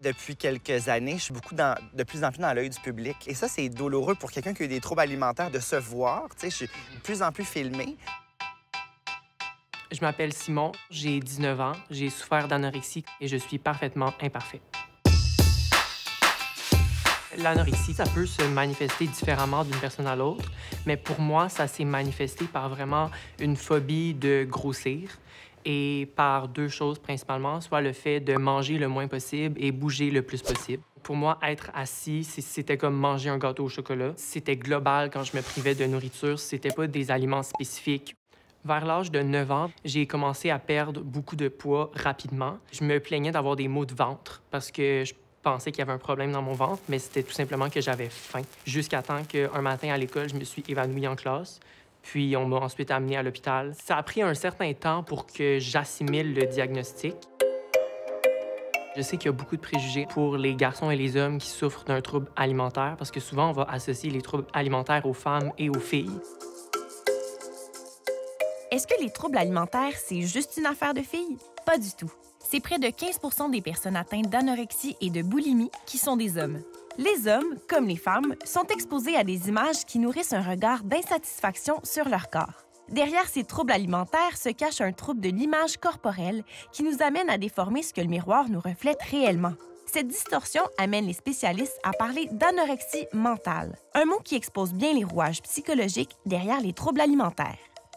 Depuis quelques années, je suis de plus en plus dans l'œil du public. Et ça, c'est douloureux pour quelqu'un qui a eu des troubles alimentaires de se voir. Tu sais, je suis de plus en plus filmée. Je m'appelle Simon, j'ai 19 ans, j'ai souffert d'anorexie et je suis parfaitement imparfait. L'anorexie, ça peut se manifester différemment d'une personne à l'autre, mais pour moi, ça s'est manifesté par vraiment une phobie de grossir et par deux choses principalement, soit le fait de manger le moins possible et bouger le plus possible. Pour moi, être assis, c'était comme manger un gâteau au chocolat. C'était global quand je me privais de nourriture, c'était pas des aliments spécifiques. Vers l'âge de 9 ans, j'ai commencé à perdre beaucoup de poids rapidement. Je me plaignais d'avoir des maux de ventre parce que je pensais qu'il y avait un problème dans mon ventre, mais c'était tout simplement que j'avais faim. Jusqu'à temps qu'un matin à l'école, je me suis évanouie en classe, puis on m'a ensuite amenée à l'hôpital. Ça a pris un certain temps pour que j'assimile le diagnostic. Je sais qu'il y a beaucoup de préjugés pour les garçons et les hommes qui souffrent d'un trouble alimentaire parce que souvent, on va associer les troubles alimentaires aux femmes et aux filles. Est-ce que les troubles alimentaires, c'est juste une affaire de filles? Pas du tout. C'est près de 15 % des personnes atteintes d'anorexie et de boulimie qui sont des hommes. Les hommes, comme les femmes, sont exposés à des images qui nourrissent un regard d'insatisfaction sur leur corps. Derrière ces troubles alimentaires se cache un trouble de l'image corporelle qui nous amène à déformer ce que le miroir nous reflète réellement. Cette distorsion amène les spécialistes à parler d'anorexie mentale, un mot qui expose bien les rouages psychologiques derrière les troubles alimentaires.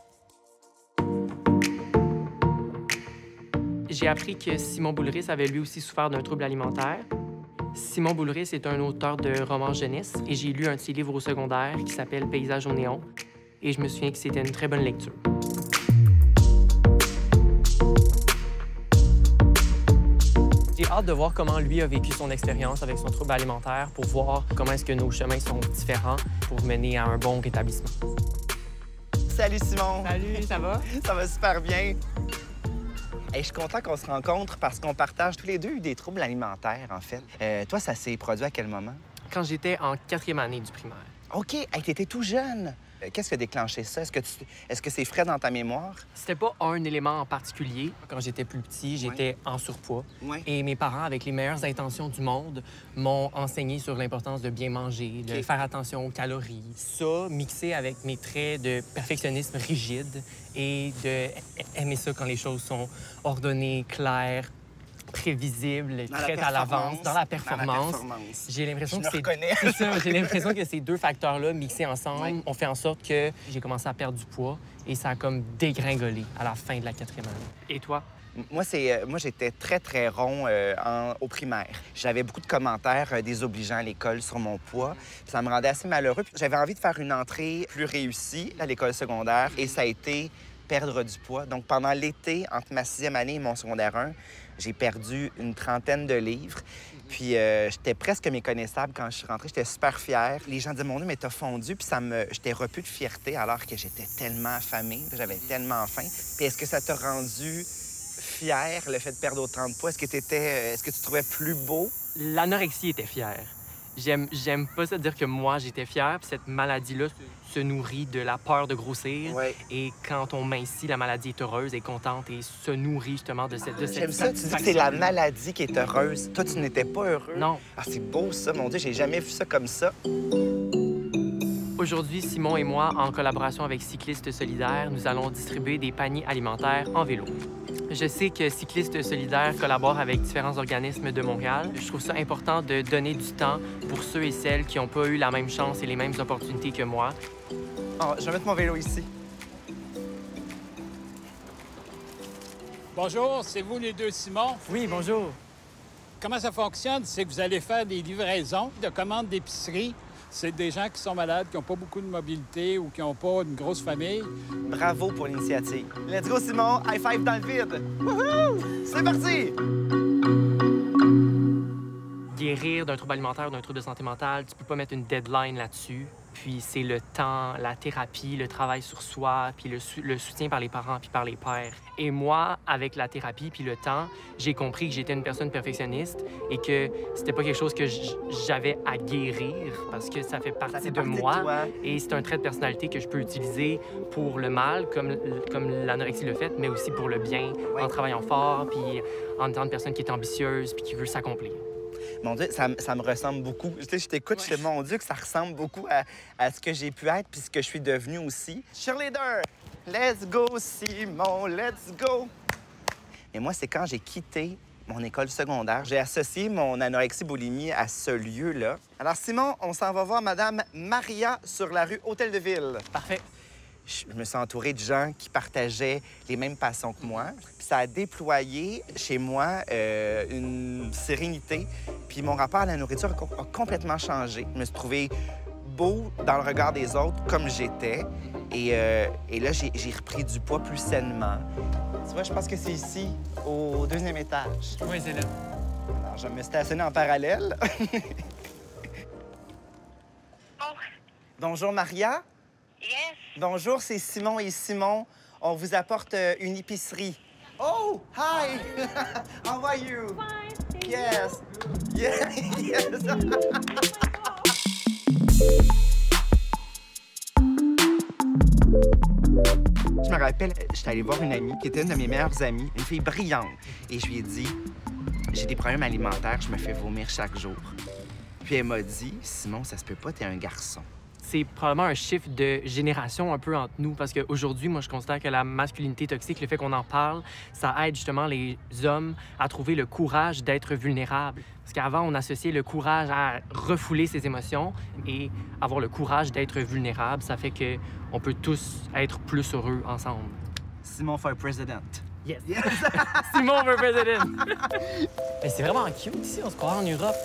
J'ai appris que Simon Boulris avait lui aussi souffert d'un trouble alimentaire. Simon Boulris est un auteur de romans jeunesse et j'ai lu un de ses livres au secondaire qui s'appelle Paysage au néon et je me souviens que c'était une très bonne lecture. J'ai hâte de voir comment lui a vécu son expérience avec son trouble alimentaire pour voir comment est-ce que nos chemins sont différents pour mener à un bon rétablissement. Salut Simon! Salut, ça va? Ça va super bien. Hey, je suis content qu'on se rencontre parce qu'on partage tous les deux des troubles alimentaires, en fait. Toi, ça s'est produit à quel moment? Quand j'étais en 4e année du primaire. OK, hey, t'étais tout jeune. Qu'est-ce qui a déclenché ça? Est-ce que c'est frais dans ta mémoire? C'était pas un élément en particulier. Quand j'étais plus petit, j'étais en surpoids. Et mes parents, avec les meilleures intentions du monde, m'ont enseigné sur l'importance de bien manger, de faire attention aux calories. Ça, mixé avec mes traits de perfectionnisme rigide et d'aimer ça quand les choses sont ordonnées, claires, prévisibles, prêtes à l'avance, dans la performance. J'ai l'impression que c'est ça. J'ai l'impression que ces deux facteurs-là mixés ensemble ont fait en sorte que j'ai commencé à perdre du poids et ça a comme dégringolé à la fin de la 4e année. Et toi? Moi, j'étais très, très rond au primaire. J'avais beaucoup de commentaires désobligeants à l'école sur mon poids. Ça me rendait assez malheureux. J'avais envie de faire une entrée plus réussie à l'école secondaire et ça a été perdre du poids. Donc, pendant l'été, entre ma 6e année et mon secondaire 1, j'ai perdu une trentaine de livres. Puis, j'étais presque méconnaissable quand je suis rentrée. J'étais super fière. Les gens disaient, mon Dieu, mais t'as fondu. Puis, j'étais repu de fierté alors que j'étais tellement affamée. J'avais tellement faim. Puis, est-ce que ça t'a rendu fière, le fait de perdre autant de poids? Est-ce que tu trouvais plus beau? L'anorexie était fière. J'aime pas ça dire que moi, j'étais fière. Puis cette maladie-là se nourrit de la peur de grossir. Et quand on mincit, la maladie est heureuse et contente et se nourrit justement de cette J'aime ça. Tu dis que c'est la maladie qui est heureuse. Toi, tu n'étais pas heureux. Non. Ah, c'est beau, ça. Mon Dieu, j'ai jamais vu ça comme ça. Aujourd'hui, Simon et moi, en collaboration avec Cyclistes solidaires, nous allons distribuer des paniers alimentaires en vélo. Je sais que Cyclistes solidaires collabore avec différents organismes de Montréal. Je trouve ça important de donner du temps pour ceux et celles qui n'ont pas eu la même chance et les mêmes opportunités que moi. Oh, je vais mettre mon vélo ici. Bonjour, c'est vous les deux Simon? Oui, bonjour. Comment ça fonctionne? C'est que vous allez faire des livraisons de commandes d'épicerie. C'est des gens qui sont malades, qui n'ont pas beaucoup de mobilité ou qui n'ont pas une grosse famille. Bravo pour l'initiative. Let's go, Simon! High five dans le vide! Wouhou! C'est parti! Guérir d'un trouble alimentaire ou d'un trouble de santé mentale, tu peux pas mettre une deadline là-dessus. Puis c'est le temps, la thérapie, le travail sur soi, puis le soutien par les parents puis par les pairs. Et moi, avec la thérapie puis le temps, j'ai compris que j'étais une personne perfectionniste et que c'était pas quelque chose que j'avais à guérir parce que ça fait partie de moi. Et c'est un trait de personnalité que je peux utiliser pour le mal, comme l'anorexie le fait, mais aussi pour le bien, en travaillant fort puis en étant une personne qui est ambitieuse puis qui veut s'accomplir. Mon Dieu, ça me ressemble beaucoup. Tu sais, je t'écoute, je te dis, mon Dieu, que ça ressemble beaucoup à ce que j'ai pu être puis ce que je suis devenue aussi. Cheerleader! Let's go, Simon, let's go! Et moi, c'est quand j'ai quitté mon école secondaire. J'ai associé mon anorexie-boulimie à ce lieu-là. Alors, Simon, on s'en va voir Madame Maria sur la rue Hôtel de Ville. Parfait. Je me suis entourée de gens qui partageaient les mêmes passions que moi. Puis ça a déployé chez moi une sérénité. Puis mon rapport à la nourriture a complètement changé. Je me suis trouvée beau dans le regard des autres comme j'étais. Et là, j'ai repris du poids plus sainement. Tu vois, je pense que c'est ici, au 2e étage. Oui, c'est là. Alors, je vais me stationner en parallèle. Bonjour, Maria. Yes. Bonjour, c'est Simon et Simon. On vous apporte une épicerie. Oh, hi! How are you? Fine. Yes. Yeah, yes. Je me rappelle, j'étais allée voir une amie qui était une de mes meilleures amies, une fille brillante. Et je lui ai dit, j'ai des problèmes alimentaires, je me fais vomir chaque jour. Puis elle m'a dit, Simon, ça se peut pas, t'es un garçon. C'est probablement un chiffre de génération un peu entre nous, parce qu'aujourd'hui, moi, je considère que la masculinité toxique, le fait qu'on en parle, ça aide justement les hommes à trouver le courage d'être vulnérables. Parce qu'avant, on associait le courage à refouler ses émotions, et avoir le courage d'être vulnérable, ça fait qu'on peut tous être plus heureux ensemble. Simon for president. Yes! Simon for president! Mais c'est vraiment cute ici, on se croit en Europe.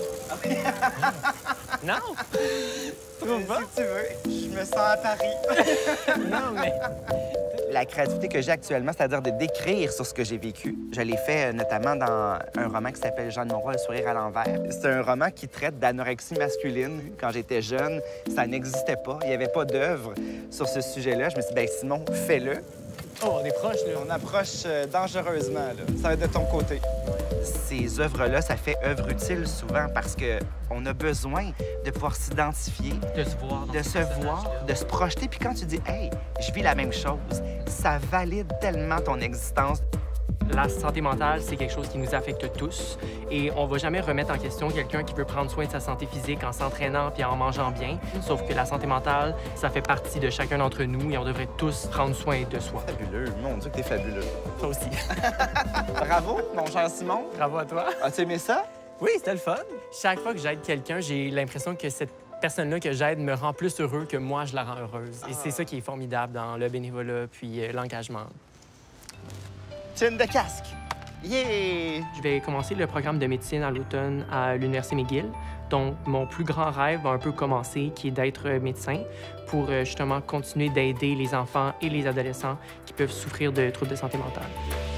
Non? Si tu veux, je me sens à Paris. Non, mais... La créativité que j'ai actuellement, c'est-à-dire de décrire sur ce que j'ai vécu, je l'ai fait notamment dans un roman qui s'appelle Jeanne Moreau, Le sourire à l'envers. C'est un roman qui traite d'anorexie masculine. Quand j'étais jeune, ça n'existait pas. Il n'y avait pas d'œuvre sur ce sujet-là. Je me suis dit, bien, Simon, fais-le. Oh, on est proche, là. On approche dangereusement, là. Ça va être de ton côté. Ces œuvres-là, ça fait œuvre utile souvent parce qu'on a besoin de pouvoir s'identifier, De se voir. de se voir, de se projeter. Puis quand tu dis « Hey, je vis la même chose », ça valide tellement ton existence. La santé mentale, c'est quelque chose qui nous affecte tous et on va jamais remettre en question quelqu'un qui peut prendre soin de sa santé physique en s'entraînant puis en mangeant bien. Sauf que la santé mentale, ça fait partie de chacun d'entre nous et on devrait tous prendre soin de soi. Fabuleux. Mon Dieu, que t'es fabuleux. Toi aussi. Bravo, mon cher Simon. Bravo à toi. As-tu aimé ça? Oui, c'était le fun. Chaque fois que j'aide quelqu'un, j'ai l'impression que cette personne-là que j'aide me rend plus heureux que moi, je la rends heureuse. Et c'est ça qui est formidable dans le bénévolat puis l'engagement. Tune de casque. Yeah! Je vais commencer le programme de médecine à l'automne à l'Université McGill. Donc, mon plus grand rêve va un peu commencer, qui est d'être médecin pour justement continuer d'aider les enfants et les adolescents qui peuvent souffrir de troubles de santé mentale.